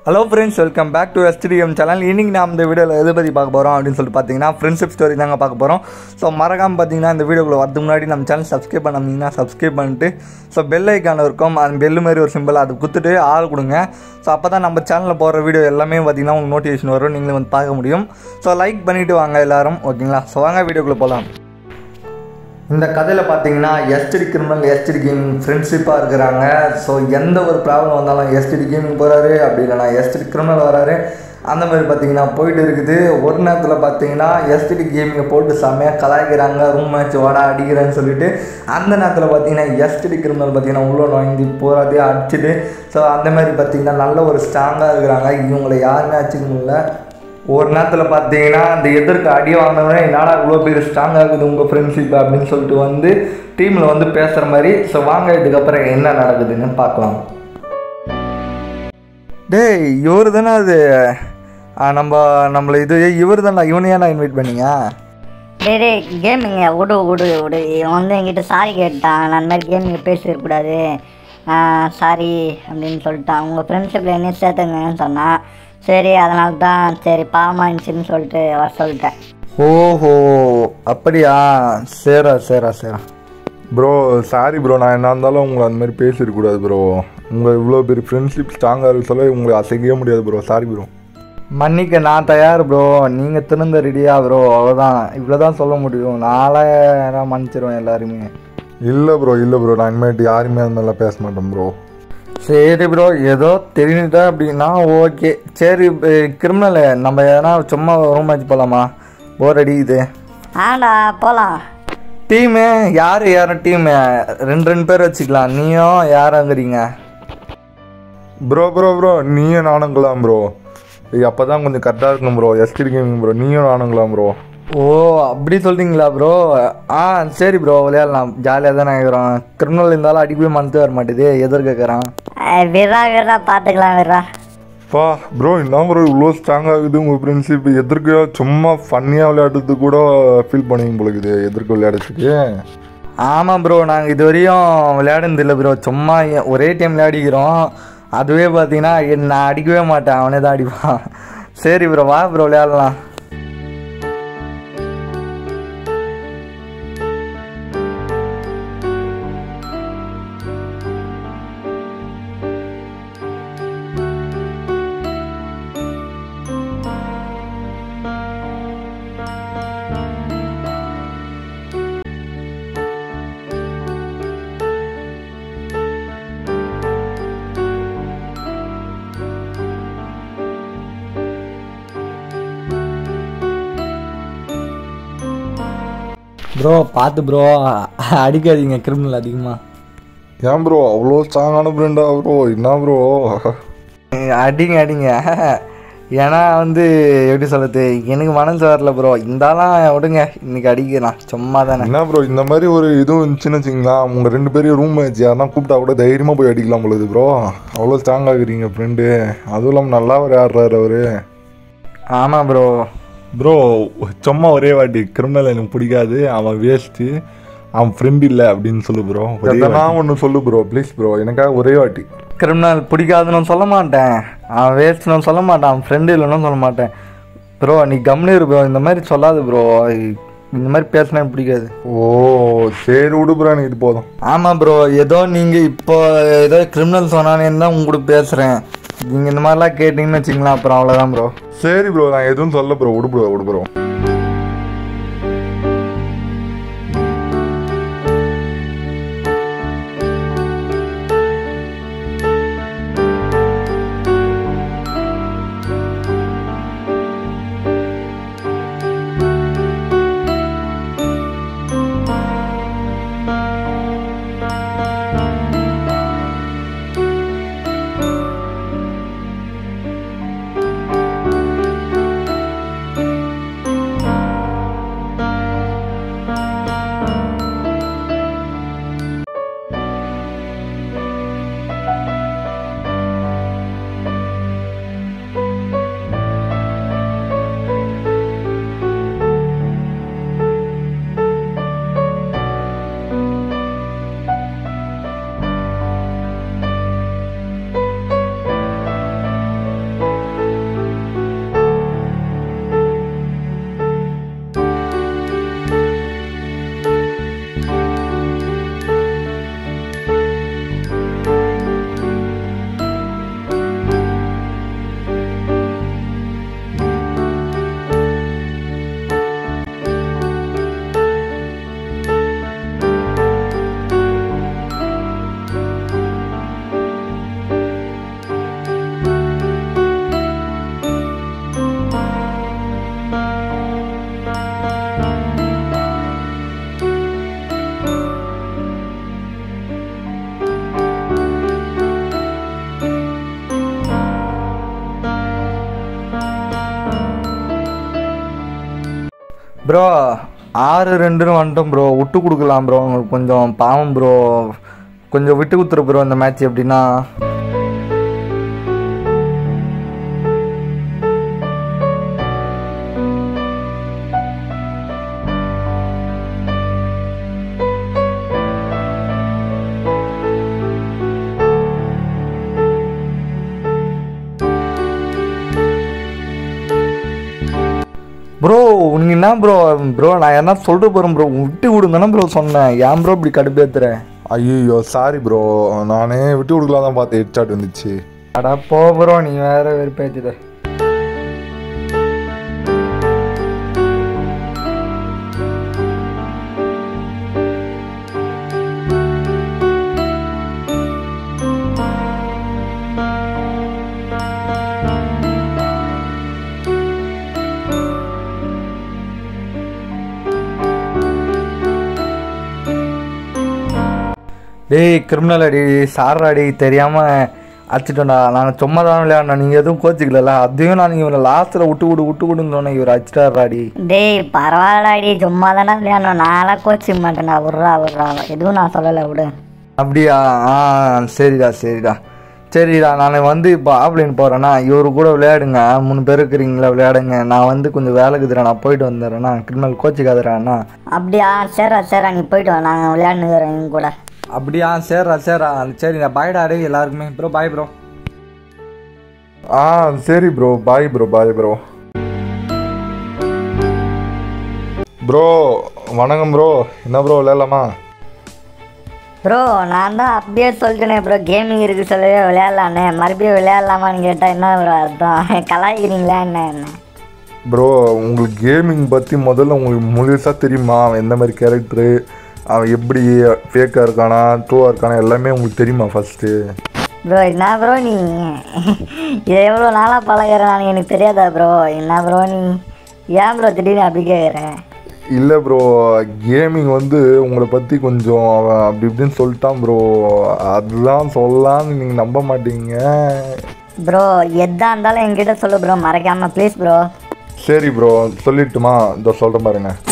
Hello friends, welcome back to STDM channel. இன்றைக்கி நான் இந்த வீடியோவில் எதை பற்றி பார்க்க போகிறோம் அப்படின்னு சொல்லிட்டு பார்த்தீங்கன்னா ஃப்ரெண்ட்ஷிப் ஸ்டோரி தாங்க பார்க்க போகிறோம். ஸோ மறக்காமல் பார்த்தீங்கன்னா இந்த வீடியோக்குள்ளே வரதுக்கு முன்னாடி நம்ம சேனல் சப்ஸ்கிரைப் பண்ணாமீங்கன்னா சப்ஸ்கிரைப் பண்ணிட்டு ஸோ பெல் ஐக்கான இருக்கும், அந்த பெல்லு மாதிரி ஒரு சிம்பிள் அது குத்துட்டு ஆள் கொடுங்க. ஸோ அப்போ தான் நம்ம சேனலில் போடுற வீடியோ எல்லாமே பார்த்தீங்கன்னா உங்களுக்கு நோட்டிஃபிகேஷன் வரும், நீங்களும் வந்து பார்க்க முடியும். ஸோ லைக் பண்ணிவிட்டு வாங்க எல்லோரும், ஓகேங்களா? ஸோ வாங்க வீடியோக்குள்ளே போகலாம். இந்த கதையில் பார்த்தீங்கன்னா எஸ்டிடி கிரிமினல் எஸ்டிடி கேமிங் ஃப்ரெண்ட்ஷிப்பாக இருக்கிறாங்க. ஸோ எந்த ஒரு ப்ராப்ளம் வந்தாலும் எஸ்டிடி கேமிங் போகிறாரு, அப்படி இல்லைனா எஸ்டிடி கிரிமினல் வராரு, அந்த மாதிரி பார்த்தீங்கன்னா போயிட்டு இருக்குது. ஒரு நேரத்தில் பார்த்தீங்கன்னா எஸ்டிடி கேமிங்கை போட்டு செம்மையாக கலாய்க்கிறாங்க, ரூம் மேட்ச் வாடா அடிக்கிறேன்னு சொல்லிட்டு. அந்த நேரத்தில் பார்த்தீங்கன்னா எஸ்டிடி கிரிமினல் பார்த்தீங்கன்னா உள்ள வாங்கி போராத்தையும் அடிச்சுட்டு ஸோ அந்த மாதிரி பார்த்தீங்கன்னா நல்ல ஒரு ஸ்ட்ராங்காக இருக்கிறாங்க. இவங்களை யாருமே அடிச்சிக்க முடியல. ஒரு நேரத்தில் பார்த்தீங்கன்னா அந்த எதிர்க்கு அடி வாங்கினவனே என்னடா இவ்வளோ பேர் ஸ்ட்ராங்காக இருக்குது உங்கள் ஃப்ரெண்ட்ஷிப் அப்படின்னு சொல்லிட்டு வந்து டீமில் வந்து பேசுகிற மாதிரி. ஸோ வாங்க இதுக்கப்புறம் என்ன நடக்குதுன்னு பார்க்கலாம். டேய் இவர் தானே அது நம்மளை இவர் தானே, இவனையா நான் இன்வைட் பண்ணிங்க? டே கேமிங்க விடு விடு விடு. இவன் வந்து என்கிட்ட சாரி கேட்டான், நான் அந்த மாதிரி கேமிங்க பேசிடக்கூடாது சாரி அப்படின்னு சொல்லிட்டான். உங்கள் ஃப்ரெண்ட்ஷிப்பில் என்ன சேர்த்துங்கன்னு சொன்னான். சரி அதனால தான் சரி பாமாயிடுச்சுன்னு சொல்லிட்டு வர சொல்லிட்டேன். ஓஹோ அப்படியா, சேரா சேரா சேரா ப்ரோ. சாரி ப்ரோ, நான் என்ன இருந்தாலும் உங்களை அந்த மாதிரி பேசிடக்கூடாது ப்ரோ. உங்கள் இவ்வளோ பெரிய ஃப்ரெண்ட்ஷிப் ஸ்ட்ராங்காக இருக்க சொல்ல உங்களை அசைக்கவே முடியாது ப்ரோ. Sorry bro. மன்னிக்க நான் தயார் ப்ரோ, நீங்கள் திருந்த ரெடியா ப்ரோ? அவ்வளோதான், இவ்வளோ தான் சொல்ல முடியும். நாளாக மன்னிச்சிருவேன் எல்லாருமே. இல்லை ப்ரோ, இல்லை ப்ரோ, நான் இனிமேட்டு யாருமே அந்த மாதிரிலாம் பேச மாட்டேன் ப்ரோ. சரி ப்ரோ, ஏதோ தெரிஞ்சுட்டா அப்படின்னா ஓகே. சரி கிரிமினல், நம்ம எதனா சும்மா ரூம் மேட்ச் போகலாமா? போர் அடிக்குது. ஆண்டா போகலாம். டீமு யாரும் டீமு ரெண்டு பேர் வச்சுக்கலாம். நீயும் யாராங்கிறீங்க? ப்ரோ ப்ரோ ப்ரோ நீயும் நானுங்களாம் ப்ரோ. அப்போ தான் கொஞ்சம் கரெக்டாக இருக்கும் ப்ரோ. எஸ்டிடி கேமிங் ப்ரோ, நீயும் நானுங்களாம் ப்ரோ. ஓ அப்படி சொல்கிறீங்களா ப்ரோ? சரி ப்ரோ, விளையாடலாம், ஜாலியாக தானே இருக்கிறோம். கிரிமினல் இருந்தாலும் அடிக்கவே மனசு வர மாட்டேது, எதிர்க்கிறேன். விரா பார்த்துக்கலாம் விரா. பா ப்ரோ, என்ன ப்ரோ இவ்வளோ ஸ்ட்ராங்காக இருக்குது உங்கள் ஃப்ரெண்ட்ஷிப்? எதிர்க்க சும்மா ஃபன்னியாக விளையாடுறதுக்கு கூட ஃபீல் பண்ணுவீங்க போல இருக்குது எதிர்க்க விளையாடுறதுக்கு. ஆமாம் ப்ரோ, நாங்கள் இது வரையும் விளையாடுனதில்லை ப்ரோ. சும்மா ஒரே டைம் விளையாடிக்கிறோம். அதுவே பார்த்தீங்கன்னா நான் அடிக்கவே மாட்டேன், அவனே தான் அடிப்பான். சரி ப்ரோ, வா ப்ரோ விளையாடலாம். ப்ரோ பார்த்து ப்ரோ, அடிக்காதீங்க கிரிமினல் அதிகமாக. ஏன் ப்ரோ அவ்வளோ ஸ்ட்ராங்கான ஃப்ரெண்டா ப்ரோ? என்ன ப்ரோ? அடிங்க. ஏன்னா வந்து எப்படி சொல்கிறது, எனக்கு மனசு வரல ப்ரோ. இருந்தாலும் விடுங்க, இன்னைக்கு அடிக்கலாம், சும்மா தானே. என்ன ப்ரோ இந்த மாதிரி ஒரு இதுவும் இருந்துச்சுன்னு வச்சுங்களா, உங்கள் ரெண்டு பேரையும் ரூம் மேட்ச் யாருன்னா கூப்பிட்டா கூட தைரியமாக போய் அடிக்கலாம் பொழுது ப்ரோ. அவ்வளோ ஸ்ட்ராங்காக இருக்கிறீங்க ஃப்ரெண்டு. அதுவும் இல்லாமல் நல்லா விளையாடுறாரு அவரு. ஆமாம் ப்ரோ. ப்ரோ சும்மா ஒரே வாட்டி கிரிமினல் எனக்கு பிடிக்காது, அவன் வேஸ்ட்டு, அவன் ஃப்ரெண்ட் இல்லை அப்படின்னு சொல்லு ப்ரோ. எதனா ஒன்று சொல்லு ப்ரோ ப்ளீஸ் ப்ரோ, எனக்காக ஒரே வாட்டி. கிரிமினல் பிடிக்காதுன்னு சொல்ல மாட்டேன், அவன் வேஸ்ட்னு சொல்ல மாட்டேன், அவன் ஃப்ரெண்டு இல்லைன்னு சொல்ல மாட்டேன் ப்ரோ. நீ கம்முனு இரு ப்ரோ, இந்த மாதிரி சொல்லாது ப்ரோ. இந்த மாதிரி பேசினா எனக்கு பிடிக்காது. ஓ சரி விடு ப்ரோ, எனக்கு இது போதும். ஆமாம் ப்ரோ, ஏதோ நீங்கள் இப்போ ஏதோ கிரிமினல் சொன்னானேன்னு தான் உங்களுக்கு பேசுகிறேன். நீங்கள் இந்த மாதிரிலாம் கேட்டிங்கன்னு வச்சிங்களா, அப்புறம் அவ்வளோதான் ப்ரோ. சரி ப்ரோ, நான் எதுவும் சொல்ல ப்ரோ, விடு ப்ரோ. ப்ரோ 6-2 வந்துட்டோம் ப்ரோ. விட்டு கொடுக்கலாம் ப்ரோ, உங்களுக்கு கொஞ்சம் பாவம் ப்ரோ, கொஞ்சம் விட்டு கொடுத்துரு ப்ரோ இந்த மேட்ச் எப்படின்னா. ப்ரோ நீங்கள் என்ன ப்ரோ நான் என்ன சொல்லிட்டு போகிறேன் ப்ரோ, விட்டு விடுங்கண்ணா ப்ரோ சொன்னேன். ஏன் ப்ரோ இப்படி கடுப்பேத்துறேன்? ஐயோ சாரி ப்ரோ, நானே விட்டு கொடுக்கலாம் தான் பார்த்தேன், ஹெட்ஷாட் வந்துச்சு. அடா போ ப்ரோ, நீ வேற வெறுப்பேத்துத. டேய் கிரிமினல் அடி சார் அடி தெரியாமல் அடிச்சிட்டோண்டா. நாங்கள் சும்மா தான் விளையாடணும், நீங்கள் எதுவும் கோச்சிக்கல. அதையும் நான் இவரை லாஸ்ட்டில் விட்டு விடுன்னு சொன்னேன், இவர் அடிச்சிட்டாடி. டேய் பரவாயில்லடி, சும்மா தானே விளையாடணும், நான்லாம் கோச்சிக்க மாட்டேன்டா. விட்றா எதுவும் நான் சொல்லலை, விடு. அப்படியா? சரிடா நான் வந்து இப்போ ஆஃப்லைன் போகிறேன்னா இவரு கூட விளையாடுங்க, 3 பேர் இருக்கிறீங்களா விளையாடுங்க. நான் வந்து கொஞ்சம் வேலைக்குதுறேன், நான் போயிட்டு வந்துடுறேண்ணா. கிரிமினல் கோச்சிக்காதுறாண்ணா. அப்படியா? சரிடா நீ போயிட்டு வா, நாங்கள் விளையாடுனுக்கிறோம் எங்க கூட. அப்படியா? சரிடா பாய்டா. டே எல்லாருக்குமே ப்ரோ பாய் ப்ரோ. சரி ப்ரோ, பாய் ப்ரோ. ப்ரோ வணக்கம் ப்ரோ, என்ன ப்ரோ விளையாடலாமா? ப்ரோ நான் தான் அப்படியே சொல்லிட்டேனே ப்ரோ, கேமிங் இருக்குது சொல்லவே விளையாடலானே. மறுபடியும் விளையாடலாமான்னு கேட்டால் என்ன ப்ரோ அர்த்தம்? கலாய்க்கிறீங்களா என்ன? ப்ரோ உங்களுக்கு கேமிங் பற்றி முதல்ல உங்களுக்கு முழுசாக தெரியுமா? அவன் எந்த மாதிரி கேரக்டரு, அவன் எப்படி ஃபேக்காக இருக்கானா ட்ரூவாக இருக்கானா எல்லாமே உங்களுக்கு தெரியுமா ஃபஸ்ட்டு? ப்ரோ என்ன ப்ரோ நீ இதை எவ்வளோ நாளாக பழகிறேன் எனக்கு தெரியாதா ப்ரோ? என்ன ப்ரோ நீ ஏன் ப்ரோ திடீர்னு அப்படி கேட்குறேன்? இல்லை ப்ரோ, கேமிங் வந்து உங்களை பற்றி கொஞ்சம் அவன் அப்படி இப்படின்னு சொல்லிட்டான் ப்ரோ, அதுதான் சொல்லலான்னு நீங்கள் நம்ப மாட்டீங்க. ப்ரோ எதாக இருந்தாலும் என்கிட்ட சொல்லு ப்ரோ, மறக்காமல் ப்ளீஸ் ப்ரோ. சரி ப்ரோ சொல்லிட்டுமா? இதோ சொல்கிறேன் பாருங்க.